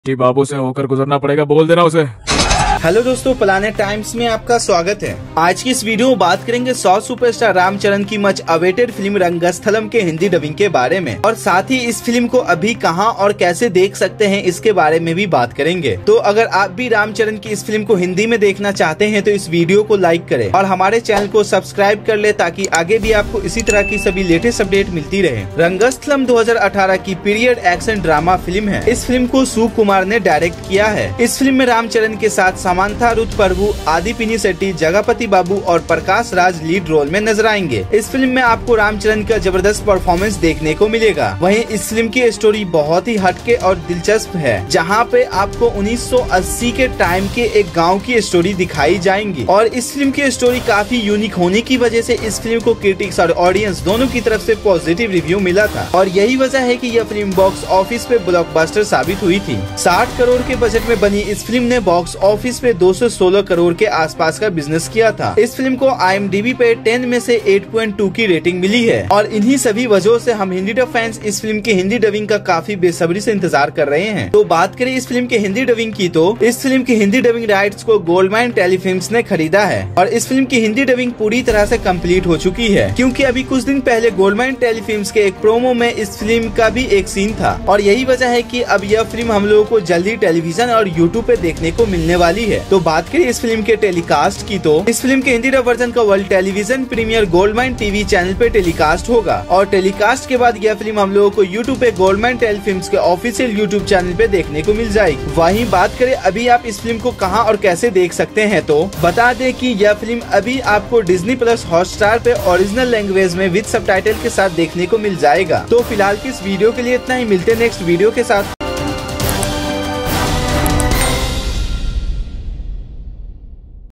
T बाबू से होकर गुजरना पड़ेगा, बोल देना उसे। हेलो दोस्तों, प्लानेट टाइम्स में आपका स्वागत है। आज की इस वीडियो में बात करेंगे साउथ सुपरस्टार रामचरण की मच अवेटेड फिल्म रंगस्थलम के हिंदी डबिंग के बारे में, और साथ ही इस फिल्म को अभी कहां और कैसे देख सकते हैं इसके बारे में भी बात करेंगे। तो अगर आप भी रामचरण की इस फिल्म को हिंदी में देखना चाहते हैं तो इस वीडियो को लाइक करें और हमारे चैनल को सब्सक्राइब कर ले, ताकि आगे भी आपको इसी तरह की सभी लेटेस्ट अपडेट मिलती रहे। रंगस्थलम 2018 की पीरियड एक्शन ड्रामा फिल्म है। इस फिल्म को सुकुमार ने डायरेक्ट किया है। इस फिल्म में रामचरण के साथ समांथा रुथ प्रभु, आदि पिनिसेट्टी, जगपति बाबू और प्रकाश राज लीड रोल में नजर आएंगे। इस फिल्म में आपको रामचरण का जबरदस्त परफॉर्मेंस देखने को मिलेगा। वहीं इस फिल्म की स्टोरी बहुत ही हटके और दिलचस्प है, जहां पे आपको 1980 के टाइम के एक गांव की स्टोरी दिखाई जाएंगी। और इस फिल्म की स्टोरी काफी यूनिक होने की वजह से इस फिल्म को क्रिटिक्स और ऑडियंस दोनों की तरफ से पॉजिटिव रिव्यू मिला था, और यही वजह है कि यह फिल्म बॉक्स ऑफिस पे ब्लॉकबस्टर साबित हुई थी। 60 करोड़ के बजट में बनी इस फिल्म ने बॉक्स ऑफिस पे 216 करोड़ के आसपास का बिजनेस किया था। इस फिल्म को IMDb पे 10 में से 8.2 की रेटिंग मिली है, और इन्हीं सभी वजहों से हम हिंदी डब फैंस इस फिल्म की हिंदी डबिंग का काफी बेसब्री से इंतजार कर रहे हैं। तो बात करें इस फिल्म की हिंदी डबिंग की, तो इस फिल्म की हिंदी डबिंग राइट्स को गोल्डमाइन टेलीफिल्म्स ने खरीदा है, और इस फिल्म की हिंदी डबिंग पूरी तरह से कंप्लीट हो चुकी है, क्योंकि अभी कुछ दिन पहले गोल्डमाइन टेलीफिल्म्स के एक प्रोमो में इस फिल्म का भी एक सीन था, और यही वजह है कि अब यह फिल्म हम लोगों को जल्दी टेलीविजन और यूट्यूब पे देखने को मिलने वाली है। तो बात करें इस फिल्म के टेलीकास्ट की, तो इस फिल्म के हिंदी डब वर्जन का world television premiere Goldmine TV channel पे टेलीकास्ट होगा, और टेलीकास्ट के बाद यह फिल्म हम लोगों को यूट्यूब पे गोल्डमाइन टेलीफिल्म्स के ऑफिशियल यूट्यूब चैनल पे देखने को मिल जाएगी। वहीं बात करें अभी आप इस फिल्म को कहां और कैसे देख सकते हैं, तो बता दें कि यह फिल्म अभी आपको डिज्नी प्लस हॉटस्टार पे ओरिजिनल लैंग्वेज में विद सबटाइटल के साथ देखने को मिल जाएगा। तो फिलहाल की इस वीडियो के लिए इतना ही, मिलते हैं नेक्स्ट वीडियो के साथ।